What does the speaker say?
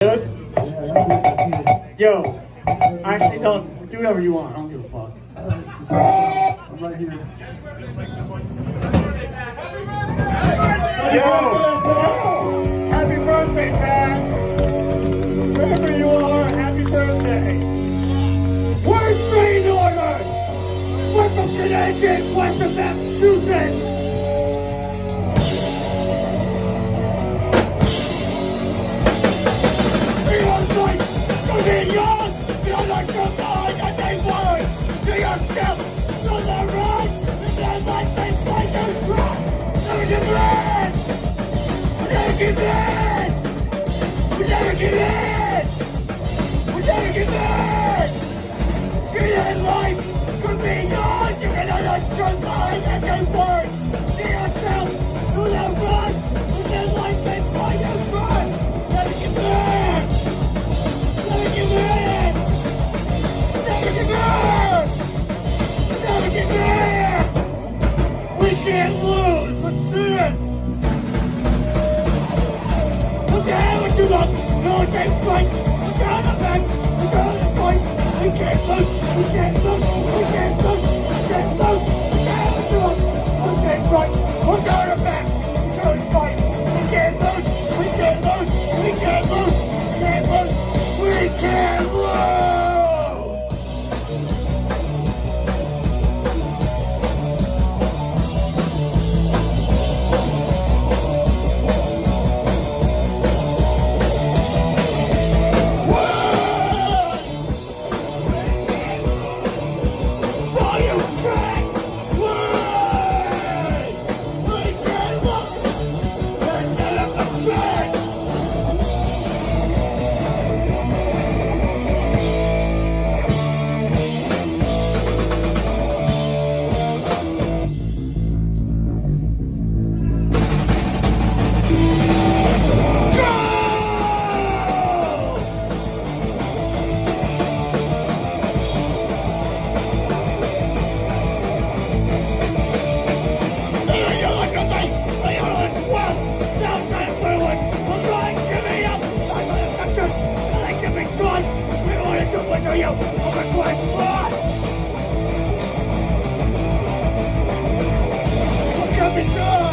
Good? Yo, actually don't do whatever you want. I don't give a fuck. I'm right here. Yo! Happy birthday, Pat! Wherever you are, happy birthday! We're Restraining Order! We're from Connecticut, Western Massachusetts! We are like to be young! You're like the mind that they want! To yourself, to the right! And then life is like a trap! Never give in! Never give in! We never give in! We never give in! See that life could be yours! You can let your mind and your word! See yourself to the right! And then life is like a trap! Never give in! Never give in! Never give in! Never give in! We can't lose! Let's see it! Look at what you love! No one can fight! We're gonna back! We're gonna fight! We can't lose! We can't lose! We can't lose! We can't lose! Look at what you love! No one can fight! We're gonna back! We're gonna fight! We can't lose! We can't lose! We can't lose! We can't lose! We can't lose! What can be done?